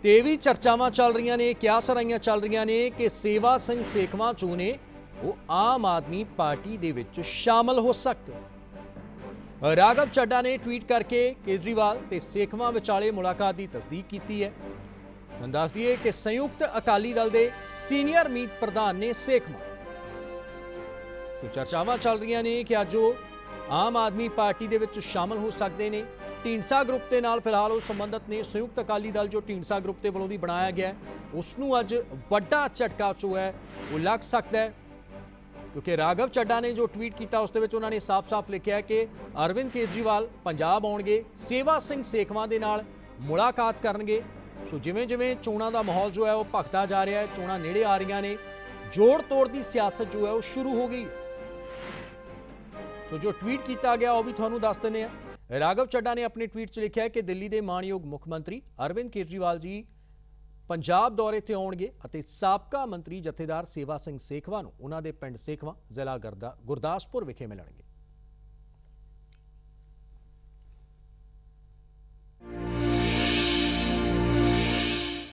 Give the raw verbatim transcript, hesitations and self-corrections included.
ਤੇ ਇਹ ਵੀ ਚਰਚਾਵਾਂ ਚੱਲ ਰਹੀਆਂ ਨੇ, ਕਿਆਸਰਾਈਆਂ ਚੱਲ ਰਹੀਆਂ ਨੇ ਕਿ ਸੇਵਾ ਸਿੰਘ ਸੇਖਵਾਂ ਚੋਂ ਨੇ ਉਹ ਆਮ ਆਦਮੀ ਪਾर्टी ਦੇ ਵਿੱਚ शामिल हो सकते। राघव चड्ढा ने ट्वीट करके केजरीवाल ते सेखवां विचाले मुलाकात की तस्दीक की है। दस दिए कि संयुक्त अकाली दल के सीनियर मीत प्रधान ने सेखवां तो चर्चावां चल रही ने कि अज आम आदमी पार्टी दे विच शामिल हो सकते हैं। ढींडसा ग्रुप के नाल फिलहाल वो संबंधित ने। संयुक्त अकाली दल जो ढींडसा ग्रुप के वालों दी बनाया गया है उसनूं अज वड्डा झटका जो है वो लग सकता है, क्योंकि राघव चड्ढा ने जो ट्वीट किया उस उन्होंने साफ साफ लिखा है कि अरविंद केजरीवाल पंजाब आउणगे, सेवा सिंह सेखवां दे नाल मुलाकात करनगे। सो जिवें जिवें चोणां दा माहौल जो है वो भखदा जा रहा है, चोणां नेड़े आ रही ने, जोड़ तोड़ की सियासत जो है वो शुरू हो गई। सो जो ट्वीट किया गया वह भी तुहानूं दस दिंदे आ। राघव चड्ढा ने अपने ट्वीट च लिखा है कि दिल्ली के माणयोग मुख मंत्री अरविंद केजरीवाल जी पंजाब दौरे ते आउणगे अते साबका मंत्री जथेदार सेवा सिंह सेखवां नूं उन्हां दे पिंड सेखवां जिला गुरदासपुर विखे मिलणगे।